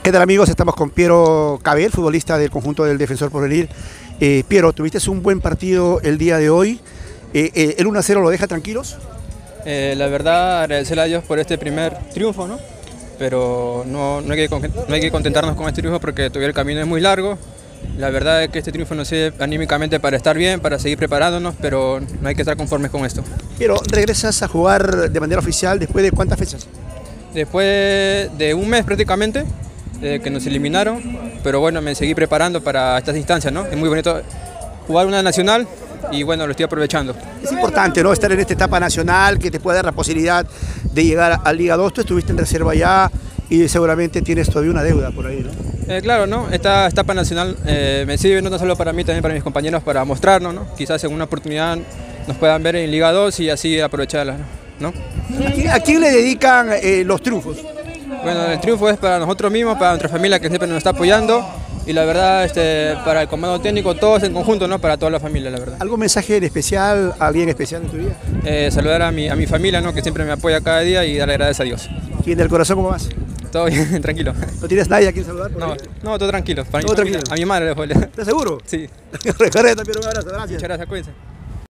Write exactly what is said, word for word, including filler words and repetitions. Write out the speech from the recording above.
¿Qué tal, amigos? Estamos con Piero Cabel, futbolista del conjunto del Defensor Porvenir. Eh, Piero, tuviste un buen partido el día de hoy. Eh, eh, ¿El uno a cero lo deja tranquilos? Eh, la verdad, agradecerle a Dios por este primer triunfo, ¿no? Pero no, no, hay que, no hay que contentarnos con este triunfo porque todavía el camino es muy largo. La verdad es que este triunfo nos sirve anímicamente para estar bien, para seguir preparándonos, pero no hay que estar conformes con esto. Piero, regresas a jugar de manera oficial después de ¿cuántas fechas? Después de un mes prácticamente, de que nos eliminaron, pero bueno, me seguí preparando para estas instancias, ¿no? Es muy bonito jugar una nacional y bueno, lo estoy aprovechando. Es importante, ¿no?, estar en esta etapa nacional que te puede dar la posibilidad de llegar a Liga dos. Tú estuviste en reserva ya y seguramente tienes todavía una deuda por ahí, ¿no? Eh, claro, ¿no? Esta etapa nacional eh, me sirve no solo para mí, también para mis compañeros, para mostrarnos, ¿no? Quizás en una oportunidad nos puedan ver en Liga dos y así aprovecharla, ¿no? ¿A quién, a quién le dedican eh, los triunfos? Bueno, el triunfo es para nosotros mismos, para nuestra familia que siempre nos está apoyando y la verdad este, para el comando técnico, todos en conjunto, ¿no? Para toda la familia, la verdad. ¿Algún mensaje en especial, a alguien especial en tu vida? Eh, saludar a mi, a mi familia, ¿no? Que siempre me apoya cada día y darle gracias a Dios. ¿Quién del corazón cómo vas? Todo bien, tranquilo. ¿No tienes nadie a quien saludar? Por no, ahí? no, todo tranquilo. Para ¿Todo mi familia, tranquilo? A mi madre le voy a ¿Estás seguro? Sí. Recuerda también un abrazo, gracias. Muchas gracias, cuídense.